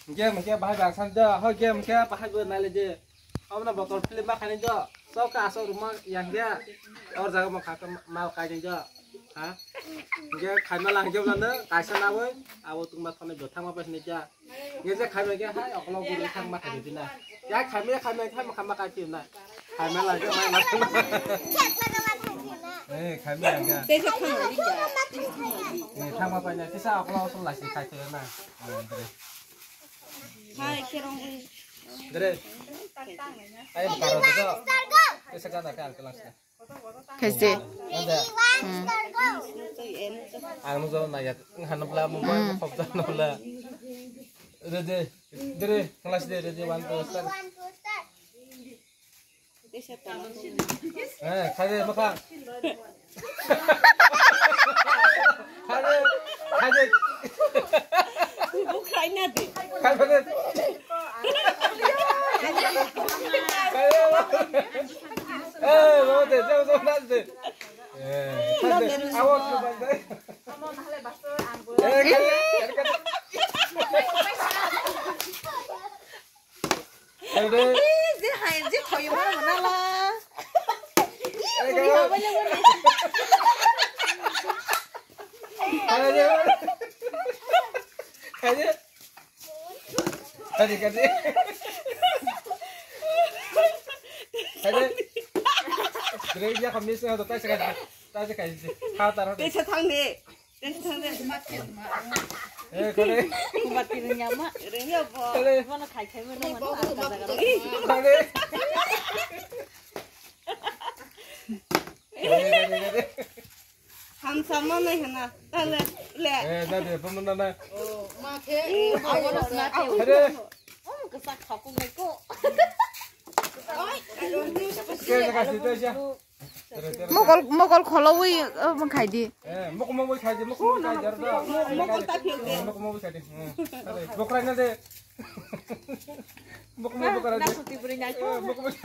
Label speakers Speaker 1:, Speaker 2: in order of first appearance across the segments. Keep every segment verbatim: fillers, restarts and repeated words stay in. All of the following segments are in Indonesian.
Speaker 1: Mungkin mungkin bahaya bangsan dah. Hoi game mungkin bahaya buat nale je. Kamu nak botol film bah kan je. So ke asal rumah yang dia. Orang jaga mau kakak mal kain je. Hah? Mungkin kain malang je mana? Kaisa nawe. Awu tu mat kena jotang apa sini je. Mungkin je kain mungkin hai. Aku mau guru tang mat hari ini. Ya kain mungkin kain mungkin makan makan cium na. Kain malang je main makan. Eh kain malang je.
Speaker 2: Tesa kang lagi je.
Speaker 1: Eh tang apa nya? Tisa aku mau sebelah si kain tu na.
Speaker 2: Hai kerong ini.
Speaker 1: Dere. Ayo karo tu. Tisa kan nak kelas.
Speaker 3: Kasi.
Speaker 1: Ada.
Speaker 2: Tôi em.
Speaker 1: Anu zo na ya hanap la mo ba ko pop no la. Dere. Dere kelas dere dere one two start.
Speaker 2: Tesa tang.
Speaker 1: Eh, kade maka. Kade kade.
Speaker 2: Bukan nanti.
Speaker 1: Kade. Eh, mau deh, jauh jauh nanti. Eh, kade. Awak tu bandai. Eh, kade kade. Kade.
Speaker 2: Dia hai dia kau yang mana mana lah.
Speaker 1: Eh, kade. Kade. Kade. Kade kade. Kade. Dere dia kami sih ada tak sekali. Tak sekali sih. Kau taruh.
Speaker 2: Tesa tang ni. Tesa tang ni.
Speaker 1: Eh, kade.
Speaker 2: Kumat kini nyama. Ini apa? Mana kai kai mana mana ada ada.
Speaker 1: Kade. Kade kade.
Speaker 2: Ham sama ni hena. Tale le.
Speaker 1: Eh, nanti pemenang na.
Speaker 2: Oh, makai. Awak nak nak.
Speaker 1: Kade.
Speaker 2: Oh, kesak kau meko.
Speaker 1: Kade kasih tu siapa?
Speaker 3: Mokol mokol kholawi mang khai di.
Speaker 1: Eh, muk mau mau kaji, muk mau kaji ada.
Speaker 2: Meko tak pilih.
Speaker 1: Muk mau kaji. Kade. Bukan nanti. Muk mau bukan nanti.
Speaker 2: Nak beri nyaku.
Speaker 1: Eh, muk mau.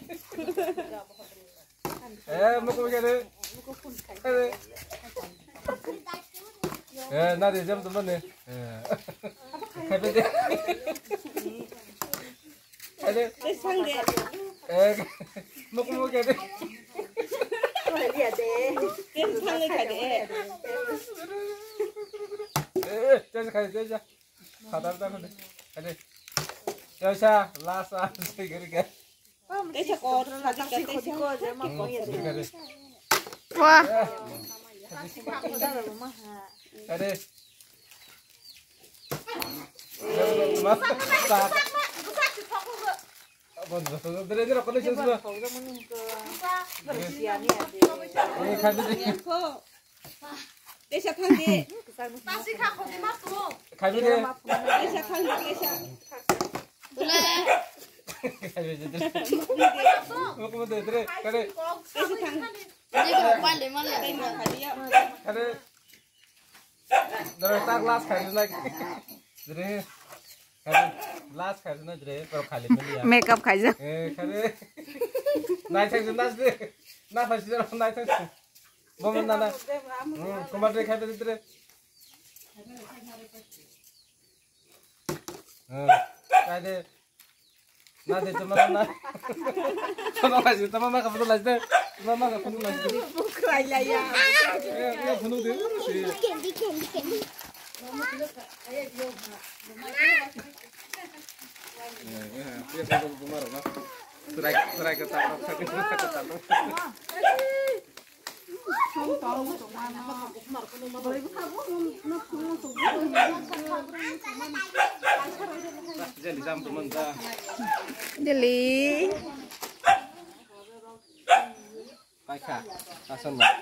Speaker 1: Eh, muk mau kaji. Kade. Eh, nanti jam tu mana? Eh. Kade deh. Kade.
Speaker 2: Tesa tang ni.
Speaker 1: Eh, muk mau kaji.
Speaker 2: Tesa tang ni kai deh.
Speaker 1: Eh, jangan kaji jangan. Kadar dah kade. Kade. Jauh last last segera kan.
Speaker 2: Tesa kau tak tesa kau je mak kau ya.
Speaker 1: Kade.
Speaker 3: Wah,
Speaker 1: Kade. Mas, tak. Bon, dere dere kalau jelas bah. Ini kade.
Speaker 2: Tesa tang ni.
Speaker 1: Kade deh.
Speaker 2: Tesa tang ni tesa.
Speaker 1: Kade deh. Mau mau dere kade.
Speaker 2: Tesa tang.
Speaker 1: Kade. Dere tak last kade lagi. Dere. Kade last kade na dere kalau kali meli ya.
Speaker 3: makeup khai ja.
Speaker 1: Eh kade. Naik tak jelas deh. Nah pasti orang naik tak. Momen nana. Hmm, kemarin kade dere. Hmm, kade. Nah deh cuma nana. Cuma masih, cuma mak betul lagi deh. Cuma mak betul lagi.
Speaker 2: Bukan lah ya.
Speaker 1: Eh, dia penuh deh sih. Eh, dia sampai bumar lah. Serai serai ketangkap, sakit ketangkap. Jadi sampai mana?
Speaker 3: Deli.
Speaker 1: Baik kah? Asal lah.